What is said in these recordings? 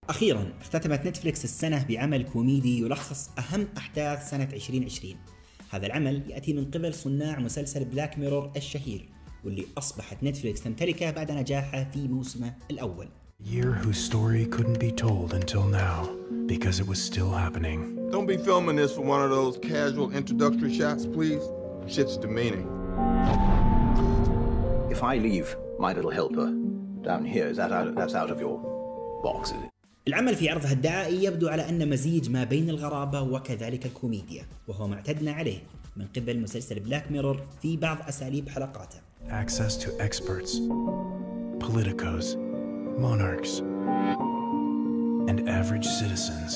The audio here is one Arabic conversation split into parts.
أخيراً اختتمت نتفليكس السنة بعمل كوميدي يلخص أهم أحداث سنة 2020. هذا العمل يأتي من قبل صناع مسلسل بلاك ميرور الشهير، واللي أصبحت نتفليكس تمتلكه بعد نجاحه في موسمه الأول. Year whose story couldn't be told until now because it was still happening. Don't be filming this for one of those casual introductory shots, please. Shit's demeaning. If I leave my little helper down here, that's out of your box, is it? العمل في عرضها الدعائي يبدو على أن مزيج ما بين الغرابة وكذلك الكوميديا، وهو ما اعتدنا عليه من قبل مسلسل بلاك ميرور في بعض أساليب حلقاته. Access to experts, politicos, monarchs, and average citizens.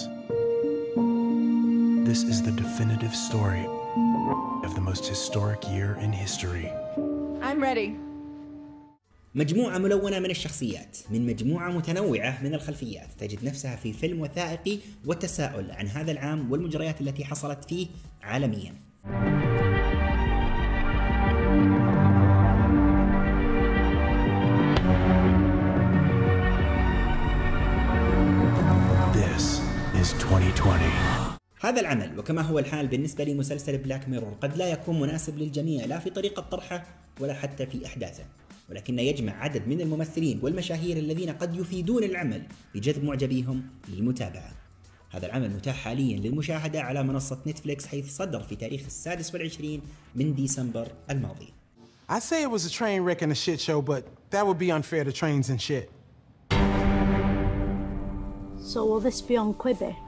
This is the definitive story of the most historic year in history. I'm ready. مجموعة ملونة من الشخصيات من مجموعة متنوعة من الخلفيات تجد نفسها في فيلم وثائقي والتساؤل عن هذا العام والمجريات التي حصلت فيه عالميا. This is 2020. هذا العمل وكما هو الحال بالنسبة لمسلسل بلاك ميرور قد لا يكون مناسب للجميع، لا في طريقة طرحه ولا حتى في أحداثه، ولكنه يجمع عدد من الممثلين والمشاهير الذين قد يفيدون العمل بجذب معجبيهم للمتابعة. هذا العمل متاح حاليا للمشاهدة على منصة نتفليكس، حيث صدر في تاريخ 26 من ديسمبر الماضي. I'd say it was a train wreck and a shit show, but that would be unfair to trains and shit. So will this be on Quibi?